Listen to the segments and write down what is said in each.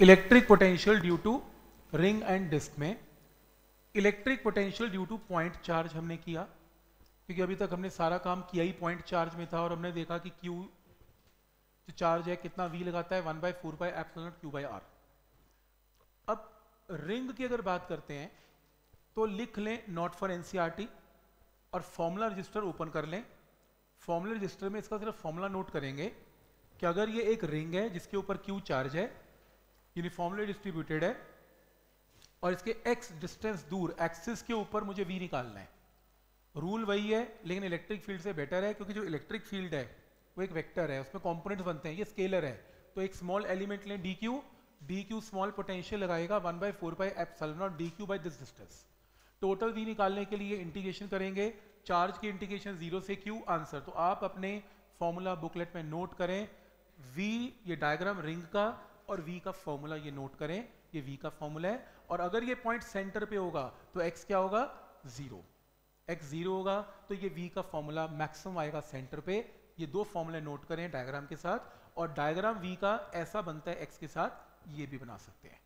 Electric potential due to ring and disc में electric potential due to point charge हमने किया, क्योंकि अभी तक हमने सारा काम किया ही पॉइंट चार्ज में था और हमने देखा कि क्यू जो चार्ज है कितना वी लगाता है 1/4πε0 Q/r। अब रिंग की अगर बात करते हैं तो लिख लें नॉट फॉर एनसीईआरटी और फॉर्मूला रजिस्टर ओपन कर लें। फॉर्मूला रजिस्टर में इसका सिर्फ फॉर्मूला नोट करेंगे कि अगर ये एक रिंग है जिसके ऊपर क्यू चार्ज है, यूनिफॉर्मली डिस्ट्रीब्यूटेड है और इसके x डिस्टेंस दूर एक्सिस के ऊपर मुझे v निकालना है। रूल वही है लेकिन इलेक्ट्रिक फील्ड से बेटर है, क्योंकि जो इलेक्ट्रिक फील्ड है वो एक वेक्टर है, उसमें कंपोनेंट्स बनते हैं, ये स्केलर है। तो एक स्मॉल एलिमेंट लें dq स्मॉल पोटेंशियल लगाएगा 1/4πε0 dq by this distance. Total v निकालने के लिए इंटीग्रेशन करेंगे, चार्ज की इंटीग्रेशन 0 से q आंसर। तो आप अपने फॉर्मूला बुकलेट में नोट करें v, ये डायग्राम रिंग का, और v का फॉर्मूला ये नोट करें, ये v का फॉर्मूला है। और अगर ये पॉइंट सेंटर पे होगा तो x क्या होगा 0, x 0 होगा तो ये v का फॉर्मूला मैक्सिमम आएगा सेंटर पे। ये दो फॉर्मूले नोट करें डायग्राम के साथ, और डायग्राम v का ऐसा बनता है x के साथ, ये भी बना सकते हैं।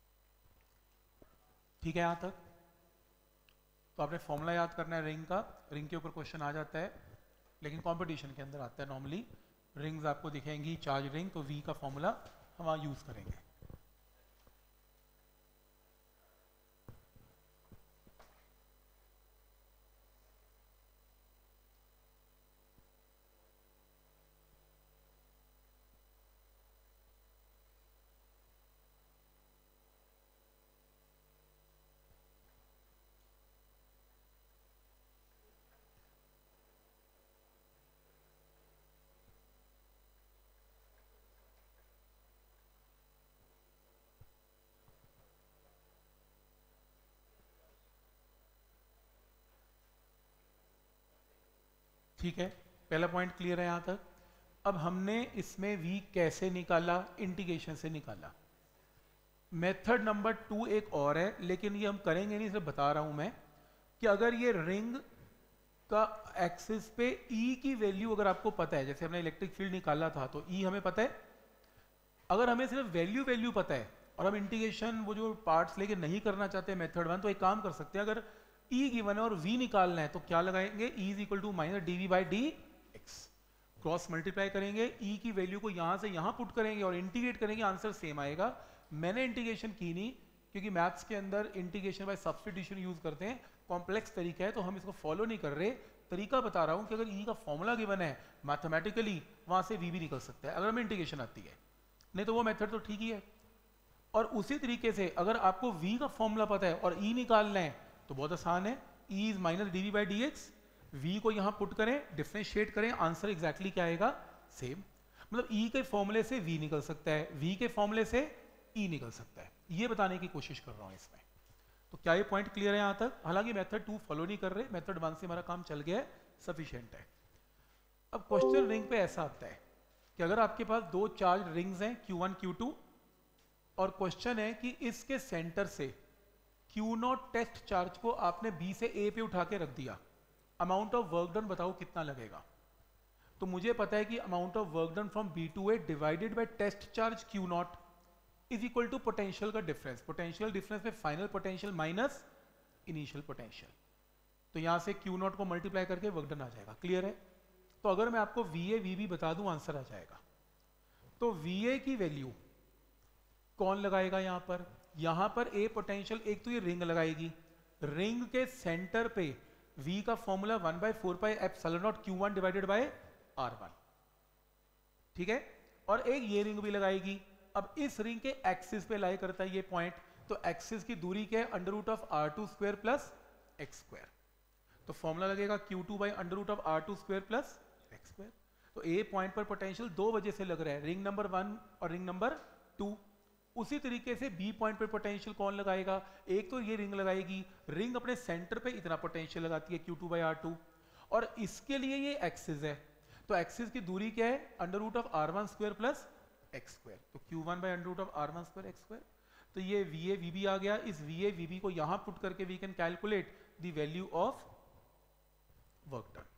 ठीक है यहां तक? तो आपने फॉर्मूला याद करना है रिंग का, रिंग के ऊपर क्वेश्चन आ जाता है लेकिन कंपटीशन के अंदर आता है नॉर्मली। रिंग्स आपको दिखेंगी चार्ज रिंग, तो v का फॉर्मूला हम वहां यूज करेंगे। ठीक है, पहला पॉइंट क्लियर है यहां तक। अब हमने इसमें v कैसे निकाला, इंटीग्रेशन से निकाला। मेथड नंबर 2 एक और है लेकिन ये हम करेंगे नहीं, सिर्फ बता रहा हूं मैं कि अगर ये रिंग का एक्सिस पे E की वैल्यू अगर आपको पता है, जैसे हमने इलेक्ट्रिक फील्ड निकाला था तो E हमें पता है। अगर हमें सिर्फ वैल्यू पता है और हम इंटीग्रेशन वो जो पार्ट्स लेके नहीं करना चाहते मेथड 1, तो एक काम कर सकते हैं, अगर E गिवन है और V निकालना है तो क्या लगाएंगे, E is equal to minus dv/dx, cross multiply करेंगे, E की वैल्यू को यहां से यहां पुट करेंगे और इंटीग्रेट करेंगे, आंसर सेम आएगा। मैंने इंटीग्रेशन की नहीं क्योंकि मैथ्स के अंदर इंटीग्रेशन बाय सब्स्टिट्यूशन यूज करते हैं, कॉम्प्लेक्स तरीका है तो हम इसको फॉलो नहीं कर रहे। तरीका बता रहा हूं कि अगर E का फॉर्मूला गिवन है मैथमेटिकली, वहां से V भी निकल सकता है अगर हमें इंटीग्रेशन आती है, नहीं तो वो मेथड तो ठीक ही है। और उसी तरीके से अगर आपको V का फॉर्मूला पता है और E निकालना है तो बहुत आसान है, E is minus dv/dx, V को यहां पुट करें, डिफरेंशिएट करें, आंसर एग्जैक्टली क्या आएगा, सेम। मतलब E के फॉर्मूले से V निकल सकता है, V के फॉर्मूले से E निकल सकता है, ये बताने की कोशिश कर रहा हूं इसमें। तो क्या ये पॉइंट क्लियर है यहां तक? हालांकि मेथड 2 फॉलो नहीं कर रहे, मेथड 1 से हमारा काम चल गया है, सफिशिएंट है। अब क्वेश्चन रिंग पे ऐसा आता है कि अगर आपके पास दो चार्ज रिंग्स हैं Q1 Q2 और क्वेश्चन है कि इसके सेंटर से Q0 टेस्ट चार्ज को आपने B से A पे उठा के रख दिया, अमाउंट ऑफ वर्क डन बताओ कितना लगेगा। तो मुझे पता है कि amount of work done from B to A divided by test charge Q0 is equal to potential का डिफरेंस, पोटेंशियल डिफरेंस में final potential minus initial potential. तो यहां से Q0 को मल्टीप्लाई करके वर्क डन आ जाएगा। क्लियर है? तो अगर मैं आपको VA VB बता दूं, आंसर आ जाएगा। तो VA की वैल्यू कौन लगाएगा यहां पर A पोटेंशियल, एक तो ये रिंग लगाएगी, रिंग के सेंटर पे V का formula 1/4πε0 Q1 divided by R1। ठीक है, और एक ये रिंग भी लगाएगी। अब इस रिंग के एक्सिस पे लाई करता है ये पॉइंट, तो एक्सिस की दूरी क्या है, √r2² प्लस x²। तो फॉर्मूला लगेगा Q2/√r2² प्लस x²। तो A पॉइंट पर पोटेंशियल दो वजह से लग रहा है, रिंग नंबर 1 और रिंग नंबर 2। उसी तरीके से B पॉइंट पे पोटेंशियल कौन लगाएगा, एक तो ये रिंग लगाएगी, रिंग अपने सेंटर पे इतना पोटेंशियल लगाती है Q2/r2, और इसके लिए ये एक्सिस है, तो एक्सिस की दूरी क्या है, √r1² प्लस x²। तो Q1/√r1² x²। तो ये VA VB आ गया, इस VA VB को यहां पुट करके we can calculate the value of work done.